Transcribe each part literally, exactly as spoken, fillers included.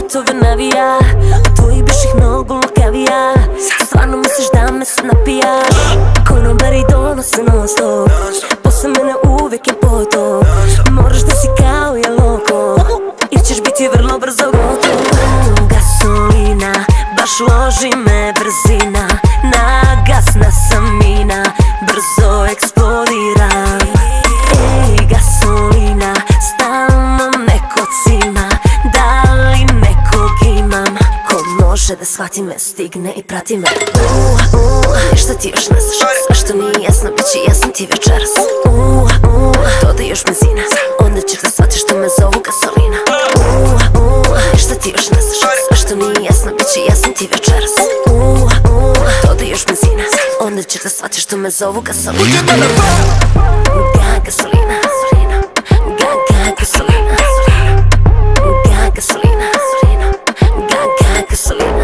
fightove navija, tvojih bivših mnogo lukavija. Stvarno misliš da me se napija? Konobari donose non stop, posle mene uvek je potop. Moraš da si kao ja loko, ili ćeš biti vrlo brzo gotov. Gasolina, baš loži me brzina, nagasna sam mina, brzo eksplodiram. Ej, gasolina, stalno neko cima, da li nekog imam ko može da shvati me, stigne i prati me. Uh, uh, ništa ti još ne znaš, sve što nije jasno bit će jasno ti večeras. Uh, uh, dodaj još benzina, onda ćeš da shvatiš što me zovu gasolina. Uh, uh, ništa ti još ne znaš, sve što nije jasno bit će jasno ti večeras. Uh, uh, dodaj još benzina, onda ćeš da shvatiš što me zovu gasolina. Ga, gasolina, gasolina, ga, ga, gasolina, ga, gasolina, ga, ga, gasolina.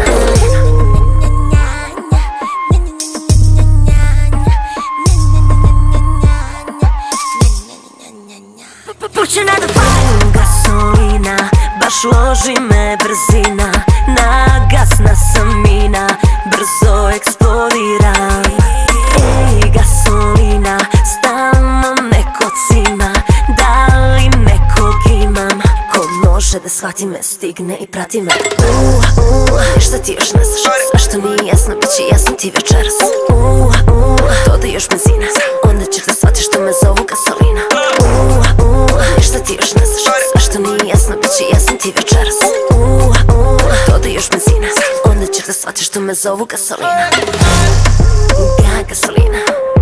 Počne da palim. Gasolina, baš loži me brzina, nagasna sam mina, brzo eksplodiram. Ej, gasolina, stalno neko cima, da li nekog imam ko može da shvati me, stigne i prati me. Uh, uh, ništa ti još ne znaš, sve što nije jasno bit će jasno ti večeras. Uh, uh, dodaj još benzina, onda ćeš da shvatiš što me zovu gasolina. Uh, uh, ništa ti još ne znaš, sve što nije jasno bit će jasno ti večeras. Uh, uh, dodaj još benzina, onda ćeš da shvatiš što me zovu gasolina. Ga, gasolina.